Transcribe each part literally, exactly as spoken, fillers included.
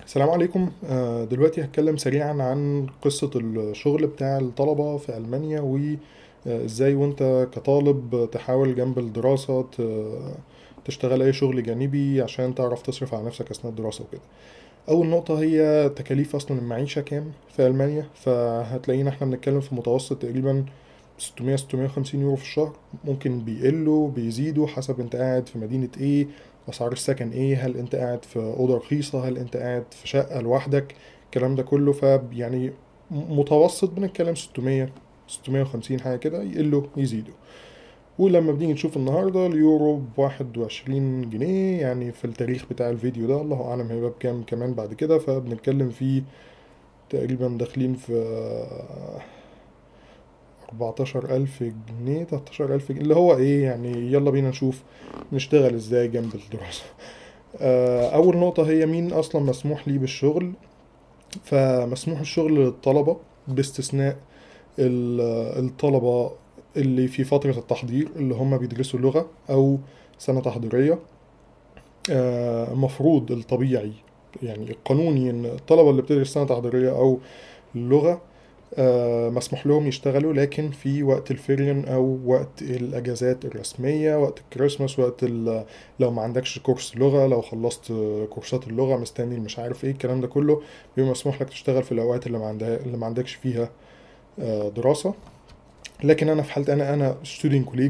السلام عليكم. آه، دلوقتي هتكلم سريعا عن قصة الشغل بتاع الطلبة في ألمانيا، وإزاي وانت كطالب تحاول جنب الدراسة ت- تشتغل أي شغل جانبي عشان تعرف تصرف على نفسك أثناء الدراسة وكده. أول نقطة هي تكاليف أصلا المعيشة كام في ألمانيا. فهتلاقينا احنا بنتكلم في متوسط تقريبا ستمية ستمية وخمسين يورو في الشهر. ممكن بيقلوا بيزيدوا حسب انت قاعد في مدينة ايه، اسعار السكن ايه، هل انت قاعد في اوضه رخيصه، هل انت قاعد في شقه لوحدك، الكلام ده كله. فيعني متوسط بنتكلم ستمية ستمية وخمسين حاجه كده، يقلوا يزيدوا. ولما بنيجي نشوف النهارده اليورو بواحد وعشرين جنيه، يعني في التاريخ بتاع الفيديو ده الله اعلم هيبقى بكام كمان بعد كده. فبنتكلم في تقريبا داخلين في أربعتاشر ألف جنيه، تلتاشر ألف جنيه، اللي هو إيه يعني. يلا بينا نشوف نشتغل إزاي جنب الدراسة. آه، أول نقطة هي مين أصلا مسموح ليه بالشغل. فمسموح الشغل للطلبة باستثناء ال- الطلبة اللي في فترة التحضير، اللي هم بيدرسوا لغة أو سنة تحضيرية. آه، المفروض الطبيعي يعني القانوني إن الطلبة اللي بتدرس سنة تحضيرية أو اللغة آه، مسموح لهم يشتغلوا، لكن في وقت الفيريون او وقت الاجازات الرسميه، وقت الكريسماس، وقت ال- لو ما عندكش كورس لغه، لو خلصت كورسات اللغه مستني مش عارف ايه الكلام ده كله، بيبقى مسموح لك تشتغل في الاوقات اللي ما عندها اللي ما عندكش فيها آه، دراسه. لكن انا في حالتي انا انا ستودنت كوليج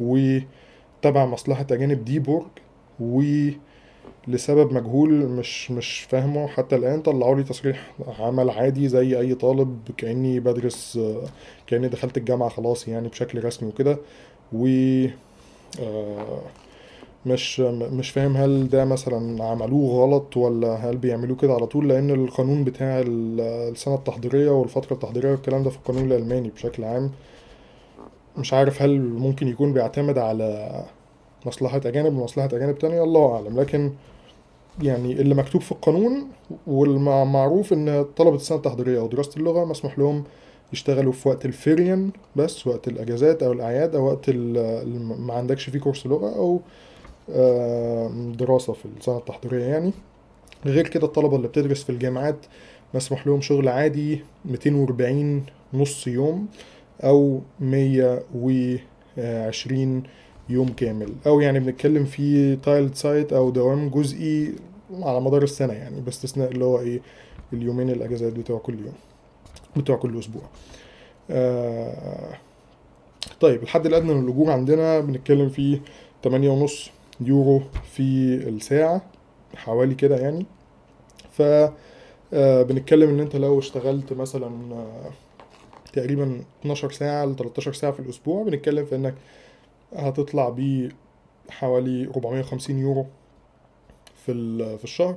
وتبع مصلحه اجانب دي بورج، و لسبب مجهول مش مش فاهمه حتى الآن طلعوا لي تصريح عمل عادي زي أي طالب، كأني بدرس، آه، كأني دخلت الجامعة خلاص يعني بشكل رسمي وكده. و آه، مش مش فاهم هل ده مثلا عملوه غلط ولا هل بيعملوه كده على طول، لأن القانون بتاع ال- السنة التحضيرية والفترة التحضيرية والكلام ده في القانون الألماني بشكل عام. مش عارف هل ممكن يكون بيعتمد على مصلحة أجانب ومصلحة أجانب تانية، الله أعلم. لكن يعني اللي مكتوب في القانون والمعروف ان طلبة السنة التحضيرية او دراسة اللغة مسموح لهم يشتغلوا في وقت الفيريان بس، وقت الاجازات او الاعياد، او وقت ال- اللي ما عندكش فيه كورس لغة او آه، دراسة في السنة التحضيرية يعني. غير كده الطلبة اللي بتدرس في الجامعات مسموح لهم شغل عادي ميتين وأربعين نص يوم، او مية وعشرين يوم كامل، او يعني بنتكلم في تايلد سايت او دوام جزئي على مدار السنة يعني، باستثناء اللي هو ايه اليومين الاجازات بتوع كل يوم بتوع كل اسبوع. آه طيب الحد الادنى للاجور عندنا بنتكلم في تمانية ونص يورو في الساعة حوالي كده يعني. ف آه بنتكلم ان انت لو اشتغلت مثلا آه، تقريبا اتناشر ساعة ل تلتاشر ساعة في الاسبوع، بنتكلم في انك هتطلع بيه حوالي أربعمية وخمسين يورو في ال- في الشهر.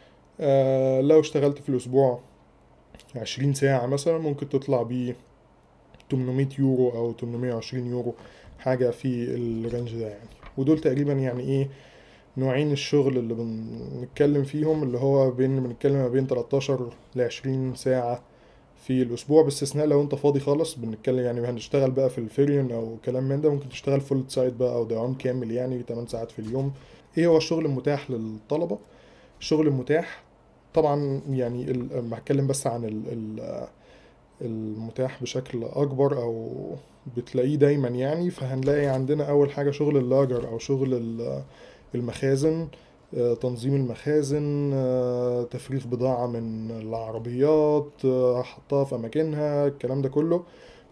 آه لو اشتغلت في الأسبوع عشرين ساعة مثلا ممكن تطلع بيه تمنمية يورو أو تمنمية وعشرين يورو، حاجة في الرينج ده يعني. ودول تقريبا يعني ايه نوعين الشغل اللي بنتكلم فيهم، اللي هو بين بنتكلم ما بين تلتاشر ل عشرين ساعة في الأسبوع، باستثناء لو أنت فاضي خالص. بنتكلم يعني هنشتغل بقى في الفيريون أو كلام من ده، ممكن تشتغل فول سايت بقى أو دوام كامل يعني تمن ساعات في اليوم. إيه هو الشغل المتاح للطلبة؟ الشغل المتاح طبعا يعني ال- لما هتكلم بس عن ال- ال- المتاح بشكل أكبر أو بتلاقيه دايما يعني. فهنلاقي عندنا أول حاجة شغل اللاجر أو شغل ال- المخازن، آه، تنظيم المخازن، آه، تفريغ بضاعة من العربيات، آه، حطها في أماكنها، الكلام ده كله.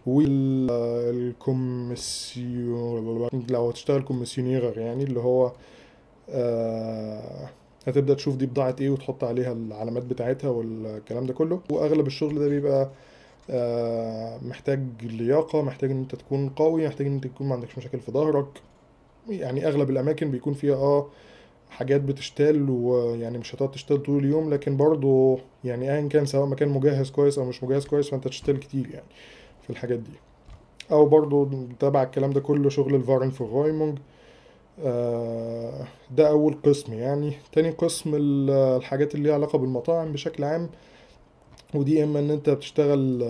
والكوميسيون لو هتشتغل كوميسيونيرر يعني، اللي هو آه، هتبدأ تشوف دي بضاعة ايه وتحط عليها العلامات بتاعتها والكلام ده كله. واغلب الشغل ده بيبقى آه، محتاج لياقة، محتاج ان انت تكون قوي، محتاج ان انت تكون ما عندكش مشاكل في ظهرك. يعني اغلب الاماكن بيكون فيها اه حاجات بتشتغل، ويعني مش هتقعد تشتغل طول اليوم، لكن برضو يعني ايا كان سواء مكان مجهز كويس او مش مجهز كويس فانت تشتغل كتير يعني في الحاجات دي. او برضو تبع الكلام ده كله شغل الفارن في الرايمونج. آه، ده أول قسم يعني. تاني قسم ال- الحاجات اللي ليها علاقة بالمطاعم بشكل عام. ودي إما إن أنت بتشتغل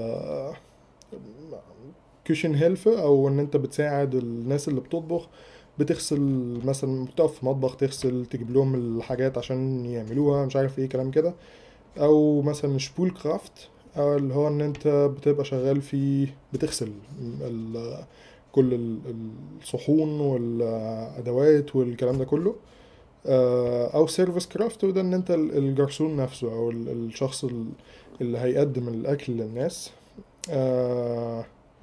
كيشن هيلف، أو إن أنت بتساعد الناس اللي بتطبخ، بتغسل مثلا، بتقف في مطبخ تغسل، تجيب لهم الحاجات عشان يعملوها، مش عارف ايه كلام كده. او مثلا شبول كرافت، او اللي هو ان انت بتبقى شغال في بتغسل ال كل ال- الصحون والادوات والكلام ده كله. آه، او سيرفيس كرافت، وده ان انت ال- الجرسون نفسه او ال- الشخص ال- اللي هيقدم الاكل للناس. آه،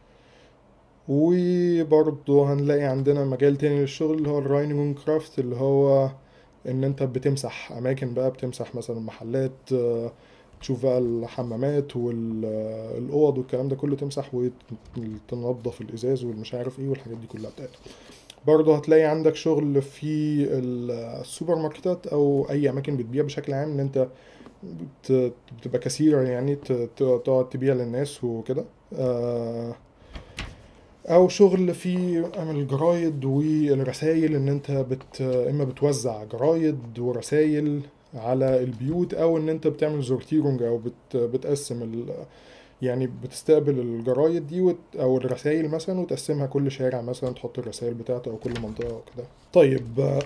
وبرضه هنلاقي عندنا مجال تاني للشغل اللي هو الرايننج كرافت، اللي هو ان انت بتمسح اماكن بقى، بتمسح مثلا محلات، آه، تشوف بقى الحمامات والاوض والكلام ده كله، تمسح وتنظف الازاز والمش عارف ايه والحاجات دي كلها بتاعتها. برضه هتلاقي عندك شغل في ال- السوبر ماركتات او اي اماكن بتبيع بشكل عام، ان انت بت- بتبقى كثيرة يعني، ت- ت- تقعد تبيع للناس وكده. آه، او شغل في عمل الجرايد والرسائل، ان انت بت اما بتوزع جرايد ورسائل على البيوت، او ان انت بتعمل زورتيرونج، او بت بتقسم ال يعني بتستقبل الجرايد دي وت او الرسائل مثلا، وتقسمها كل شارع مثلا، تحط الرسائل بتاعته او كل منطقة وكده. طيب، آه،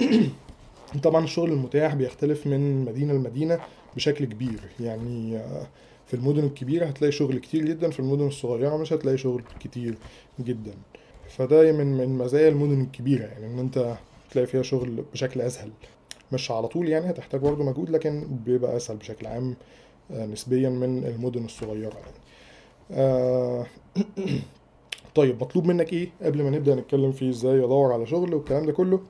طبعا الشغل المتاح بيختلف من مدينة لمدينة بشكل كبير يعني. آه، في المدن الكبيرة هتلاقي شغل كتير جدا، في المدن الصغيرة مش هتلاقي شغل كتير جدا. فده من من مزايا المدن الكبيرة، يعني ان انت تلاقي فيها شغل بشكل اسهل. مش على طول يعني، هتحتاج برضه مجهود، لكن بيبقى اسهل بشكل عام آه، نسبيا من المدن الصغيرة يعني. آه، طيب، مطلوب منك ايه قبل ما نبدأ نتكلم فيه ازاي ادور على شغل والكلام ده كله؟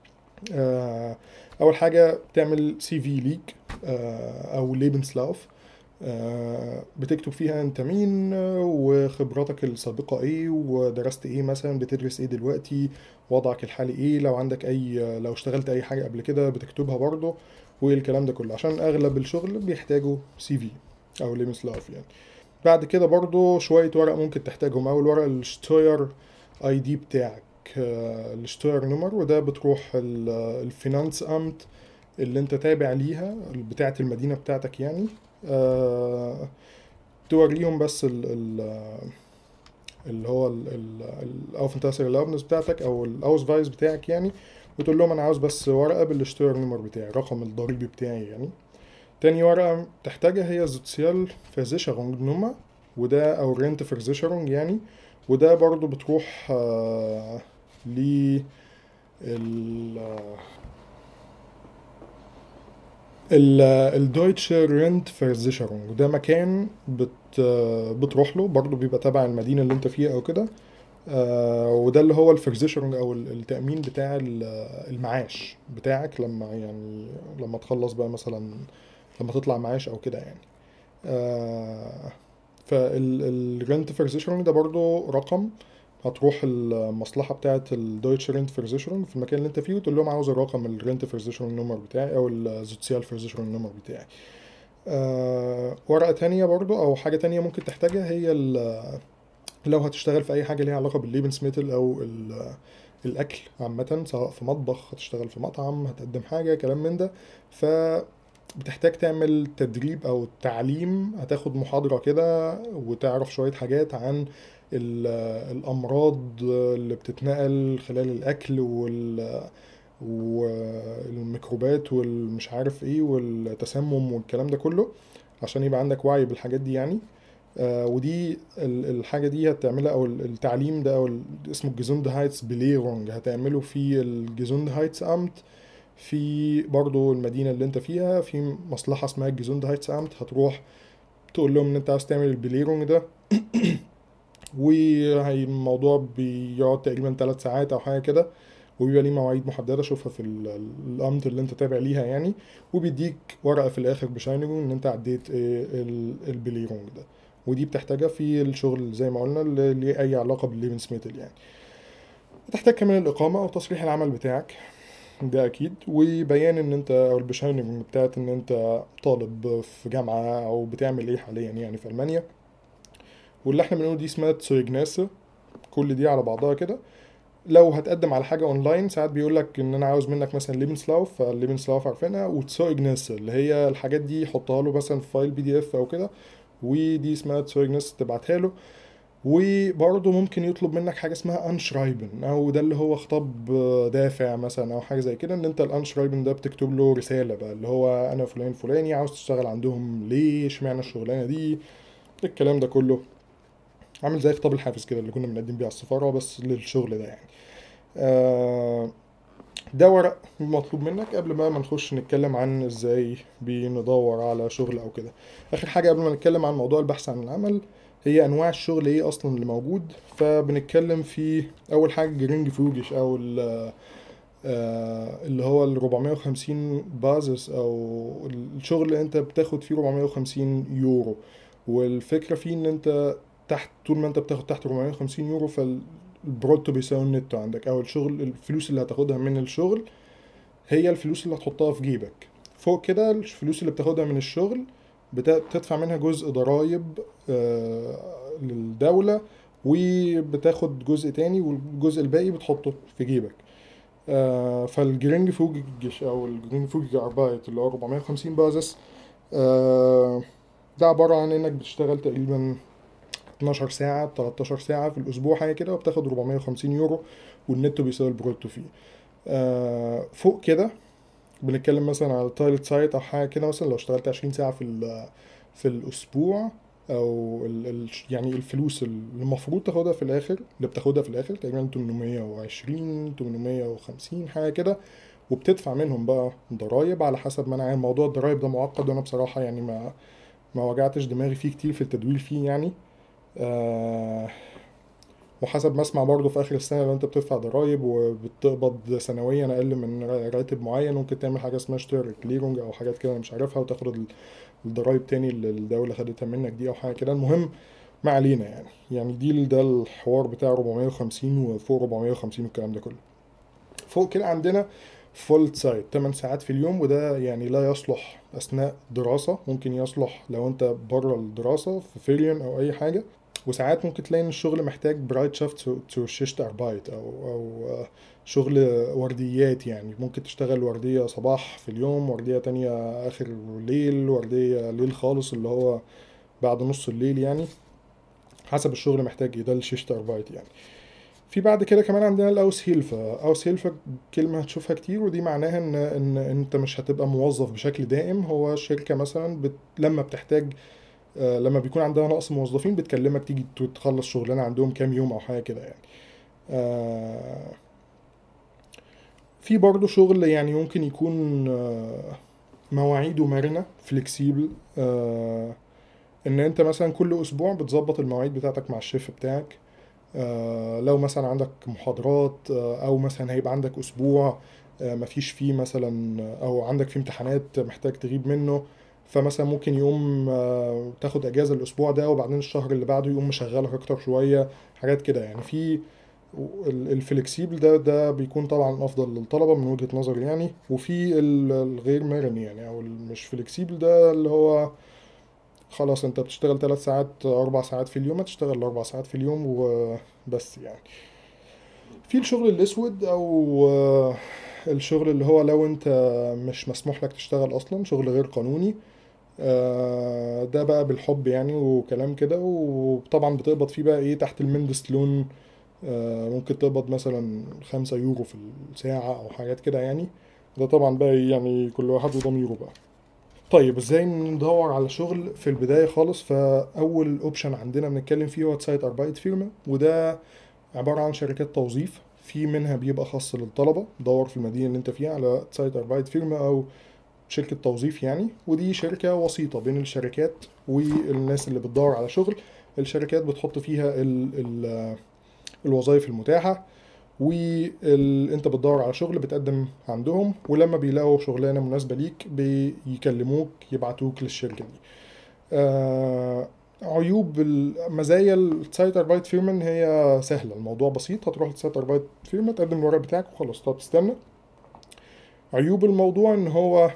آه، اول حاجه تعمل سي في ليك، آه، او ليبنسلاوف. آه، بتكتب فيها انت مين، آه، وخبراتك السابقه ايه، ودرست ايه مثلا، بتدرس ايه دلوقتي، وضعك الحالي ايه، لو عندك اي لو اشتغلت اي حاجه قبل كده بتكتبها برضه، والكلام ده كله، عشان اغلب الشغل بيحتاجوا سي في او ليبنسلاوف يعني. بعد كده برضو شوية ورق ممكن تحتاجهم. أول ورق الشتوير اي دي بتاعك، آه، الشتوير نمر، وده بتروح ال- الفينانس امت اللي انت تابع ليها، بتاعة المدينة بتاعتك يعني. آه، توريهم بس ال ال اللي هو الاوفنتاسر الاوفنس بتاعتك او الاوس فايز بتاعك يعني، وتقول لهم انا عاوز بس ورقة بالشتوير نمر بتاعي، رقم الضريبي بتاعي يعني. تاني ورقة تحتاجها هي Sozial Versicherungsnummer، وده أو Renteversicherung يعني. وده برضو بتروح آه ل ال ال الدويتشه رينت فيرزيشرونج، ده مكان بت آه، بتروح له، برضو بيبقى تبع المدينة اللي انت فيها او كده. آه، وده اللي هو الفيرزيشرونج او ال- التأمين بتاع ال- المعاش بتاعك، لما يعني لما تخلص بقى مثلا، لما تطلع معاش او كده يعني. آه، فالرنت فيرزيشرونج ده برضو رقم، هتروح المصلحة بتاعة الدويتش رينت فيرزيشرونج في المكان اللي انت فيه، وتقول لهم عاوز الرقم الرنت فيرزيشرونج نمبر بتاعي او الزوتسيال فيرزيشرونج نمبر بتاعي. آه، ورقة تانية برضو او حاجة تانية ممكن تحتاجها هي ال- لو هتشتغل في اي حاجة ليها علاقة بالليبنسميتل او ال- الاكل عامة، سواء في مطبخ، هتشتغل في مطعم، هتقدم حاجة كلام من ده. ف بتحتاج تعمل تدريب او تعليم، هتاخد محاضرة كده وتعرف شوية حاجات عن ال- الامراض اللي بتتنقل خلال الاكل وال والميكروبات والمش عارف ايه والتسمم والكلام ده كله، عشان يبقى عندك وعي بالحاجات دي يعني. آه، ودي ال- الحاجة دي هتعملها، أو ال- التعليم ده، أو ال- اسمه الجيزوند هايتس بليرونج، هتعمله في الجيزوند هايتس أمت، في برضو المدينة اللي انت فيها في مصلحة اسمها الجيزوند هايتس أمت، هتروح تقول لهم ان انت عاوز تعمل البليرونج ده. وهي الموضوع بيقعد تقريبا ثلاث ساعات او حاجة كده، وبيبقى ليه مواعيد محددة، شوفها في ال- ال- الأمت اللي انت تابع ليها يعني. وبيديك ورقة في الآخر بشايننج ان انت عديت ايه ال- البليرونج ده. ودي بتحتاجها في الشغل زي ما قلنا اللي ليه أي علاقة بالليفن سميتل يعني. بتحتاج كمان الإقامة أو تصريح العمل بتاعك، ده أكيد، وبيان إن أنت أو البشايننج بتاعت إن أنت طالب في جامعة أو بتعمل إيه حاليا يعني في ألمانيا. واللي إحنا بنقوله دي اسمها تسويجناسة، كل دي على بعضها كده. لو هتقدم على حاجة اونلاين، ساعات بيقول لك ان انا عاوز منك مثلا ليبنسلاوف، فالليبنسلاوف عارفينها، وتسويجنس اللي هي الحاجات دي حطها له مثلا في فايل بي دي اف او كده، ودي اسمها تسويجنس تبعتها له. وبرضه ممكن يطلب منك حاجه اسمها انشرايبن، او ده اللي هو خطاب دافع مثلا او حاجه زي كده، ان انت الانشرايبن ده بتكتب له رساله بقى، اللي هو انا فلان فلاني عاوز تشتغل عندهم ليه، اشمعنى الشغلانه دي، الكلام ده كله. عامل زي خطاب الحافز كده اللي كنا بنقدم بيه على السفاره بس للشغل ده يعني. آه، ده ورق مطلوب منك قبل ما ما نخش نتكلم عن ازاي بندور على شغل او كده. اخر حاجة قبل ما نتكلم عن موضوع البحث عن العمل، هي انواع الشغل ايه اصلا اللي موجود. فبنتكلم في اول حاجة جرينج فوجش، او ال- آه، اللي هو ال أربعمائة وخمسين بازس، او الشغل اللي انت بتاخد فيه أربعمائة وخمسين يورو. والفكرة فيه ان انت تحت، طول ما انت بتاخد تحت أربعمائة وخمسين يورو، فالبروتو بيساوي النت عندك، او الشغل الفلوس اللي هتاخدها من الشغل هي الفلوس اللي هتحطها في جيبك. فوق كده الفلوس اللي بتاخدها من الشغل بت- بتدفع منها جزء ضرائب آه، للدولة، وبتاخد جزء تاني والجزء الباقي بتحطه في جيبك. آه، فالجرينج فوجش او الجرينج فوج اربايت اللي هو أربعمائة وخمسين بازس، آه، ده عبارة عن انك بتشتغل تقريبا اتناشر ساعة تلتاشر ساعة في الأسبوع حاجة كده، وبتاخد أربعمائة وخمسين يورو، والنت بيساوي البروتو فيه. آه، فوق كده بنتكلم مثلا على تايلت سايت او حاجه كده، مثلا لو اشتغلت عشرين ساعه في ال- في الاسبوع، او ال ال يعني الفلوس اللي المفروض تاخدها في الاخر، اللي بتاخدها في الاخر تقريبا تمنمية وعشرين تمنمية وخمسين حاجه كده. وبتدفع منهم بقى ضرايب على حسب ما انا عارف. موضوع الضرايب ده معقد، وانا بصراحه يعني ما ما وجعتش دماغي فيه كتير في التدوير فيه يعني. آه، وحسب ما اسمع برضه في اخر السنه لو انت بتدفع ضرايب وبتقبض سنويا اقل من راتب معين، ممكن تعمل حاجه اسمها اشتراك كليرنج او حاجات كده انا مش عارفها، وتاخد ال- الضرايب تاني اللي الدوله خدتها منك دي او حاجه كده. المهم، ما علينا يعني. يعني دي ده الحوار بتاع أربعمائة وخمسين وفوق أربعمائة وخمسين والكلام ده كله. فوق كده عندنا فول سايت ثماني ساعات في اليوم، وده يعني لا يصلح اثناء دراسه، ممكن يصلح لو انت بره الدراسه في فيليون او اي حاجه. وساعات ممكن تلاقي ان الشغل محتاج برايت شافت تو شيشت اربايت، او او آه، شغل ورديات. يعني ممكن تشتغل وردية صباح في اليوم، وردية تانية اخر الليل، وردية ليل خالص اللي هو بعد نص الليل يعني. حسب الشغل محتاج ايه، ده الشيشت اربايت يعني. في بعد كده كمان عندنا الاوس هيلفا. اوس هيلفا كلمة هتشوفها كتير، ودي معناها ان ان انت مش هتبقى موظف بشكل دائم. هو شركة مثلا بت... لما بتحتاج، آه، لما بيكون عندها نقص موظفين بتكلمك تيجي تخلص شغلانه عندهم كام يوم او حاجه كده يعني. آه، في برضه شغل يعني ممكن يكون آه، مواعيده مرنه فليكسيبل. ان انت مثلا كل اسبوع بتظبط المواعيد بتاعتك مع الشيف بتاعك. آه، لو مثلا عندك محاضرات، آه، او مثلا هيبقى عندك اسبوع آه، مفيش فيه مثلا، او عندك فيه امتحانات محتاج تغيب منه، فمثلا ممكن يوم آه، تاخد اجازة الاسبوع ده، وبعدين الشهر اللي بعده يقوم مشغلك اكتر شوية. حاجات كده يعني. في ال- الفلكسيبل ده ده بيكون طبعا افضل للطلبة من وجهة نظري يعني. وفي ال- الغير مرن يعني، او مش فلكسيبل، ده اللي هو خلاص انت بتشتغل ثلاث ساعات اربع ساعات في اليوم، هتشتغل اربع ساعات في اليوم وبس يعني. في الشغل الاسود، او آه، الشغل اللي هو لو انت مش مسموح لك تشتغل اصلا، شغل غير قانوني. آه، ده بقى بالحب يعني وكلام كده، وطبعا بتقبض فيه بقى ايه تحت المندستلون. آه، ممكن تقبض مثلا خمسة يورو في الساعة او حاجات كده يعني. ده طبعا بقى إيه يعني، كل واحد وضميره بقى. طيب ازاي ندور على شغل في البداية خالص؟ فأول اوبشن عندنا بنتكلم فيه هو سايت أربايت فيرما، وده عبارة عن شركات توظيف. في منها بيبقى خاص للطلبة، دور في المدينة اللي انت فيها على سايت أربايت فيرما أو شركة توظيف يعني. ودي شركة وسيطة بين الشركات والناس اللي بتدور على شغل. الشركات بتحط فيها ال ال الوظائف المتاحة، وانت بتدور على شغل بتقدم عندهم، ولما بيلاقوا شغلانة مناسبة ليك بيكلموك يبعتوك للشركة دي. آه، عيوب مزايا السايت اربايت فيرما ان هي سهله، الموضوع بسيط، هتروح للسايت اربايت فيرما تقدم الورق بتاعك وخلاص، طب تستنى. عيوب الموضوع ان هو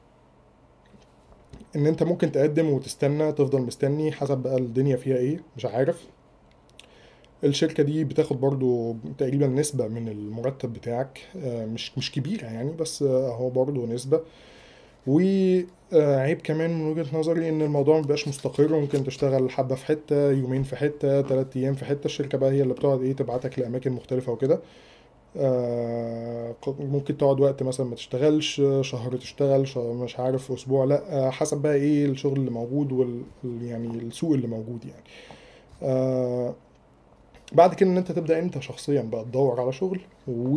ان انت ممكن تقدم وتستنى، تفضل مستني حسب بقى الدنيا فيها ايه، مش عارف. الشركة دي بتاخد برضو تقريبا نسبة من المرتب بتاعك، آه، مش مش كبيرة يعني، بس آه، هو برضو نسبة. وعيب كمان من وجهة نظري ان الموضوع مبيبقاش مستقر، ممكن تشتغل حبة في حتة، يومين في حتة، تلات ايام في حتة، الشركة بقى هي اللي بتقعد ايه تبعتك لأماكن مختلفة وكده. آه، ممكن تقعد وقت مثلا ما تشتغلش، شهر تشتغل، شهر مش عارف، اسبوع لا، آه، حسب بقى ايه الشغل اللي موجود وال يعني السوق اللي موجود يعني. آه، بعد كده ان انت تبدأ انت شخصيا بقى تدور على شغل، و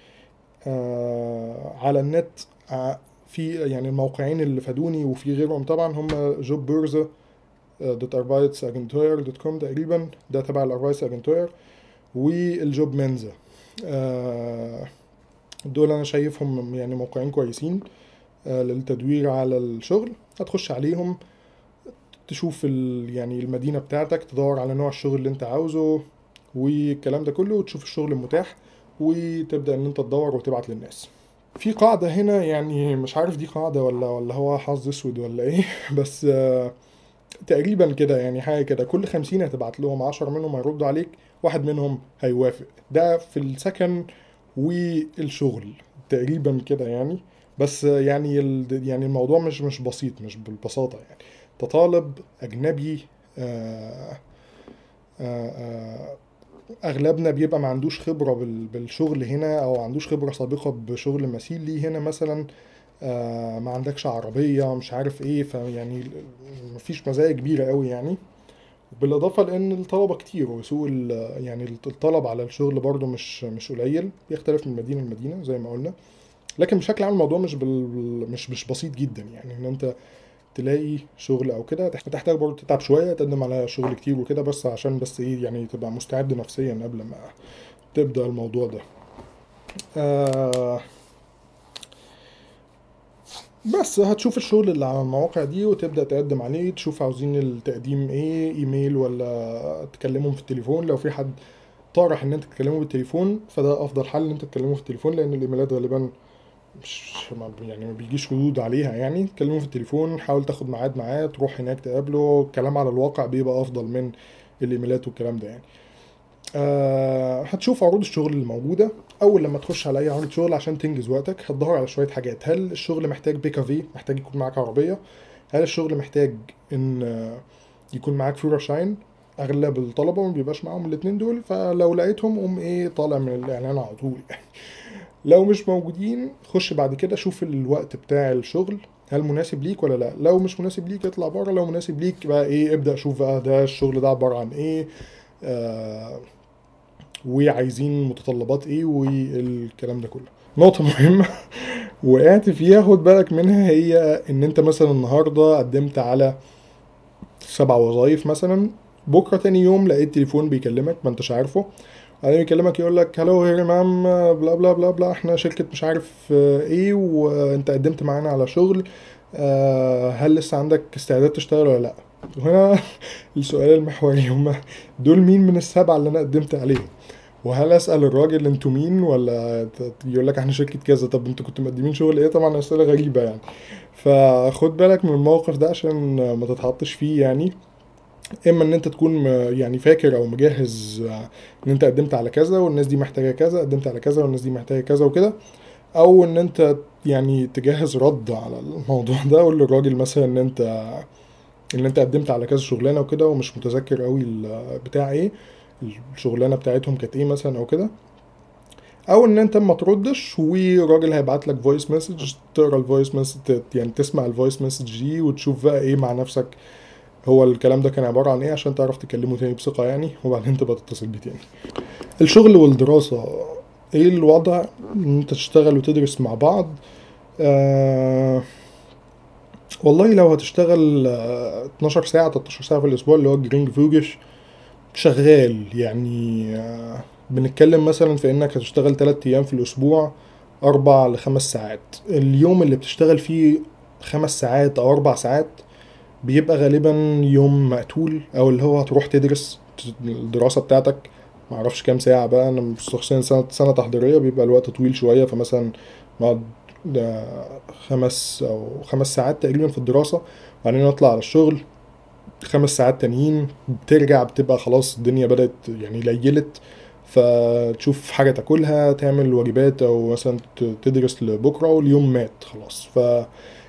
آه، على النت. ع- في يعني الموقعين اللي فادوني وفي غيرهم طبعا هم جوب بورزا دوت اربايتس اجنتوير دوت كوم تقريبا، ده تبع الاربايتس اجنتوير، والجوب منزا. آه، دول انا شايفهم يعني موقعين كويسين آه، للتدوير على الشغل. هتخش عليهم تشوف ال يعني المدينة بتاعتك، تدور على نوع الشغل اللي انت عاوزه والكلام ده كله، وتشوف الشغل المتاح، وتبدأ ان انت تدور وتبعت للناس. في قاعدة هنا، يعني مش عارف دي قاعدة ولا ولا هو حظ اسود ولا ايه بس آه، تقريبا كده يعني حاجة كده، كل خمسين هتبعت لهم عشر منهم هيردوا عليك، واحد منهم هيوافق. ده في السكن والشغل تقريبا كده يعني. بس آه، يعني ال يعني الموضوع مش مش بسيط، مش بالبساطة يعني. تطالب أجنبي، آه، آه، آه، اغلبنا بيبقى ما عندوش خبره بال- بالشغل هنا، او عندوش خبره سابقه بشغل مثيل ليه هنا مثلا. آه، ما عندكش عربيه، مش عارف ايه، فيعني مفيش مزايا كبيره قوي يعني. بالاضافه لان الطلبه كتير، وسوق ال- يعني الطلب على الشغل برضو مش مش قليل، بيختلف من مدينه لمدينه زي ما قلنا. لكن بشكل عام الموضوع مش بال مش مش بسيط جدا يعني، ان انت تلاقي شغل او كده هتحتاج برضه تتعب شويه، تقدم على شغل كتير وكده، بس عشان بس ايه يعني تبقى مستعد نفسيا قبل ما تبدأ الموضوع ده. آه، بس هتشوف الشغل اللي على المواقع دي وتبدأ تقدم عليه، تشوف عاوزين التقديم ايه، ايميل ولا تكلمهم في التليفون. لو في حد طارح ان انت تكلمه بالتليفون فده افضل حل، ان انت تكلمه في التليفون، لان الايميلات غالبا مش ما يعني ما بيجيش ردود عليها يعني. تكلمه في التليفون، حاول تاخد ميعاد معاه، تروح هناك تقابله، الكلام على الواقع بيبقى افضل من الايميلات والكلام ده يعني. آه، هتشوف عروض الشغل اللي موجودة. أول لما تخش على أي عرض شغل عشان تنجز وقتك هتدور على شوية حاجات. هل الشغل محتاج بيكافي، محتاج يكون معاك عربية؟ هل الشغل محتاج إن آه، يكون معاك فيورا شاين؟ أغلب الطلبة ما بيبقاش معاهم الاتنين دول، فلو لقيتهم قوم إيه طالع من الإعلان على طول يعني. لو مش موجودين خش بعد كده شوف الوقت بتاع الشغل هل مناسب ليك ولا لا. لو مش مناسب ليك اطلع بره، لو مناسب ليك بقى ايه ابدأ شوف بقى ده الشغل ده عبارة عن ايه، آه، وعايزين متطلبات ايه والكلام ده كله. نقطة مهمة وقعت فيها خد بالك منها، هي ان انت مثلا النهاردة قدمت على سبع وظايف مثلا، بكرة تاني يوم لقيت تليفون بيكلمك ما انتش عارفه، بعدين يكلمك يقول لك هلو هير مام بلا بلا بلا بلا، احنا شركة مش عارف آه، ايه، وانت قدمت معانا على شغل، آه، هل لسه عندك استعداد تشتغل ولا لا؟ وهنا السؤال المحوري، هما دول مين من السبعة اللي انا قدمت عليهم؟ وهل اسال الراجل انتوا مين، ولا ت- يقول لك احنا شركه كذا، طب انتوا كنتوا مقدمين شغل ايه؟ طبعا اسئله غريبه يعني. فخد بالك من الموقف ده عشان ما تتحطش فيه يعني. اما ان انت تكون م- يعني فاكر او مجهز آه، ان انت قدمت على كذا والناس دي محتاجه كذا، قدمت على كذا والناس دي محتاجه كذا وكده، او ان انت يعني تجهز رد على الموضوع ده. قول للراجل مثلا ان انت ان انت قدمت على كذا شغلانه وكده ومش متذكر قوي ال- بتاع ايه الشغلانه بتاعتهم كانت ايه مثلا او كده. او ان انت ما تردش والراجل هيبعت لك فويس مسج، تقرا الفويس مسج يعني تسمع الفويس مسج دي وتشوف بقى ايه مع نفسك هو الكلام ده كان عبارة عن ايه، عشان تعرف تكلمه تاني بثقة يعني، وبعدين تبقى تتصل بيه تاني. الشغل والدراسة ايه الوضع؟ ان انت تشتغل وتدرس مع بعض. آه والله لو هتشتغل آه اتناشر ساعة تلتاشر ساعة في الاسبوع اللي هو الجرينج فوجش شغال يعني. آه بنتكلم مثلا في انك هتشتغل تلات ايام في الاسبوع، اربع لخمس ساعات. اليوم اللي بتشتغل فيه خمس ساعات او اربع ساعات بيبقى غالبا يوم مقتول، او اللي هو هتروح تدرس الدراسة بتاعتك. معرفش كام ساعة بقى، انا شخصيا سنة سنة تحضيرية بيبقى الوقت طويل شوية، فمثلا نقعد ده خمس او خمس ساعات تقريبا في الدراسة، وبعدين نطلع على الشغل خمس ساعات تانيين، بترجع بتبقى خلاص الدنيا بدأت يعني ليلت، فتشوف حاجة تاكلها، تعمل واجبات او مثلا ت- تدرس لبكرة، واليوم مات خلاص. ف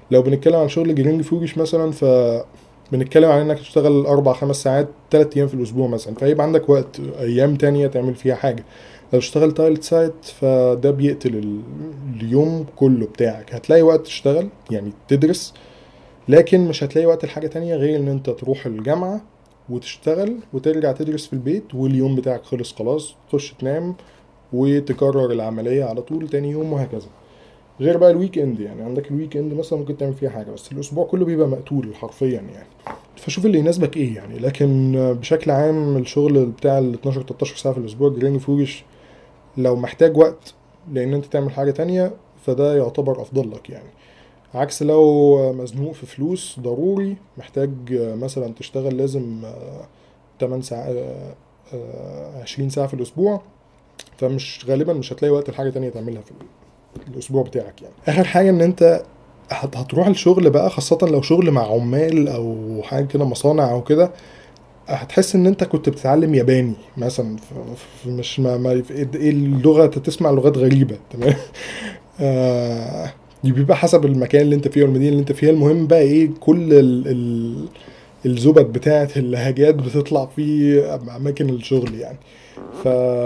لو بنتكلم عن شغل جرينج فوجش مثلا، ف بنتكلم عن انك تشتغل اربع خمس ساعات تلات ايام في الاسبوع مثلا، فيبقى عندك وقت ايام تانية تعمل فيها حاجة. لو تشتغل تايلت سايت فده بيقتل ال- اليوم كله بتاعك. هتلاقي وقت تشتغل يعني تدرس، لكن مش هتلاقي وقت لحاجة تانية غير ان انت تروح الجامعة وتشتغل وترجع تدرس في البيت، واليوم بتاعك خلص خلاص، تخش تنام وتكرر العملية على طول تاني يوم وهكذا. غير بقى الويك اند، يعني عندك الويك اند مثلا ممكن تعمل فيها حاجة، بس الاسبوع كله بيبقى مقتول حرفيا يعني. فشوف اللي يناسبك ايه يعني. لكن بشكل عام الشغل بتاع ال اتناشر تلتاشر ساعة في الاسبوع جرينج فوجش، لو محتاج وقت لان انت تعمل حاجة تانية فده يعتبر افضل لك يعني. عكس لو مزنوق في فلوس ضروري محتاج مثلا تشتغل لازم تمن ساعات عشرين ساعة في الأسبوع، فمش غالبا مش هتلاقي وقت لحاجة تانية تعملها في الأسبوع بتاعك يعني. آخر حاجة إن أنت هت- هتروح الشغل بقى، خاصة لو شغل مع عمال أو حاجة كده مصانع أو كده، هتحس إن أنت كنت بتتعلم ياباني مثلا. ف- ف- مش ما, ما إيه اللغة، تسمع لغات غريبة تمام. آه دي بيبقى حسب المكان اللي انت فيه والمدينه اللي انت فيها. المهم بقى ايه، كل ال ال الزبد بتاعت اللهجات بتطلع في اماكن الشغل يعني. ف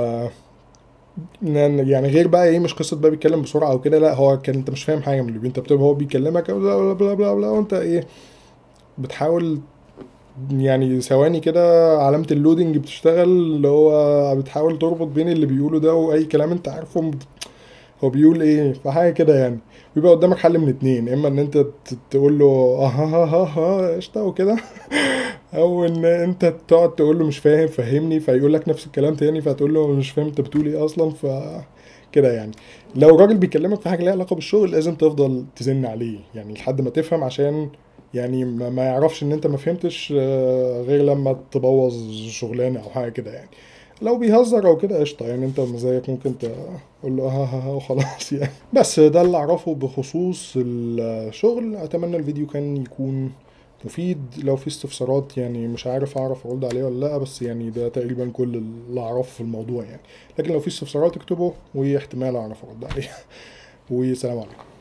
يعني غير بقى ايه، مش قصه بقى بيتكلم بسرعه او كده، لا هو كان انت مش فاهم حاجه من اللي بي- انت بتبقى هو بيكلمك بلا بلا بلا بلا بلا، وانت ايه بتحاول يعني ثواني كده علامه اللودنج بتشتغل، اللي هو بتحاول تربط بين اللي بيقوله ده واي كلام انت عارفه هو بيقول ايه، فحاجه كده يعني. بيبقى قدامك حل من اتنين، اما ان انت ت- تقول له اه ها ها ها ها قشطه وكده، او ان انت تقعد تقول له مش فاهم فهمني، فيقول لك نفس الكلام تاني، فتقول له مش فاهم انت بتقول ايه اصلا. ف كده يعني. لو راجل بيكلمك في حاجه ليها علاقه بالشغل لازم تفضل تزن عليه يعني لحد ما تفهم، عشان يعني ما ما يعرفش ان انت ما فهمتش آه، غير لما تبوظ شغلانه او حاجه كده يعني. لو بيهزر او كده قشطه يعني، انت مزاجك ممكن تقول له ها ها ها وخلاص يعني. بس ده اللي اعرفه بخصوص الشغل. اتمنى الفيديو كان يكون مفيد. لو في استفسارات يعني مش عارف اعرف ارد عليه ولا لا، بس يعني ده تقريبا كل اللي اعرفه في الموضوع يعني. لكن لو في استفسارات اكتبه واحتمال اعرف ارد عليه. والسلام عليكم.